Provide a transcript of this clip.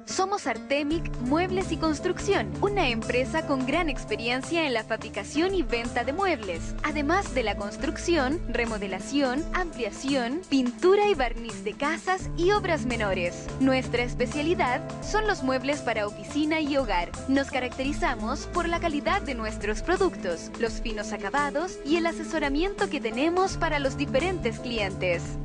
Somos Artemic Muebles y Construcción, una empresa con gran experiencia en la fabricación y venta de muebles, además de la construcción, remodelación, ampliación, pintura y barniz de casas y obras menores. Nuestra especialidad son los muebles para oficina y hogar. Nos caracterizamos por la calidad de nuestros productos, los finos acabados y el asesoramiento que tenemos para los diferentes clientes.